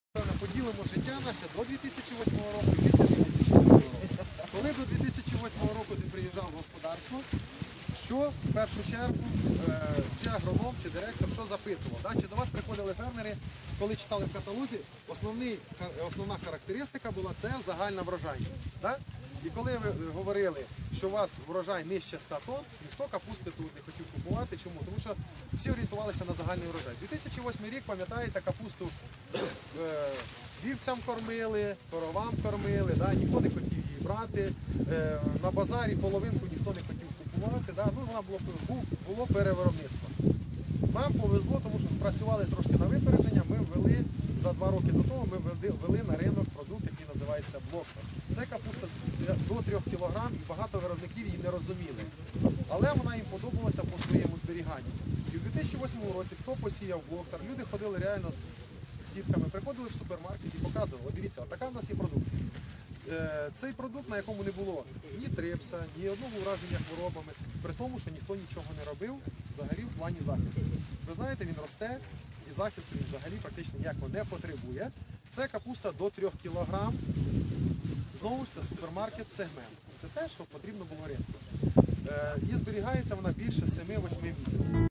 Поділимо життя наше до 2008 року і після 2008 року. Коли до 2008 року ти приїжджав в господарство, що в першу чергу чи агроном, чи директор, що запитував? Да? Чи до вас приходили фермери, коли читали в каталозі, основна характеристика була це загальна врожайність. Да? І коли ви говорили, що у вас врожай нижче 100 тонн, ніхто капусти тут не хотів купувати. Чому? Тому що всі орієнтувалися на загальний врожай. 2008 рік, пам'ятаєте, капусту вівцям кормили, коровам кормили, да? Ніхто не хотів її брати, на базарі половинку ніхто не хотів купувати, да? Ну, вона було перевиробництво. Нам повезло, тому що спрацювали трошки на випередження, ми ввели за 2 роки до того, ми ввели на ринок продукт, який називається блоктор. Це капуста до 3 кг і багато виробників її не розуміли. Але вона їм подобалася по своєму зберіганню. І в 2008 році, хто посіяв блоктор, люди ходили реально з сітками, приходили в супермаркет і показували, дивіться, така в нас є продукція. Цей продукт, на якому не було ні трипса, ні одного ураження хворобами, при тому, що ніхто нічого не робив взагалі в плані захисту. Ви знаєте, він росте і захист він взагалі практично ніякого не потребує. Це капуста до 3 кг. Знову ж це супермаркет сегмент. Це те, що потрібно було ринку. І зберігається вона більше 7-8 місяців.